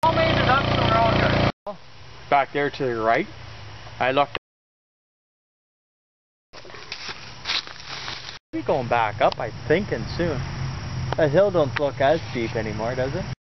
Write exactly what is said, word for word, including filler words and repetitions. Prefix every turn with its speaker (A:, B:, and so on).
A: all made it up, so we're all good.
B: Back there to the right, I looked. We'll be going back up, I think, and soon. That hill don't look as steep anymore, does it?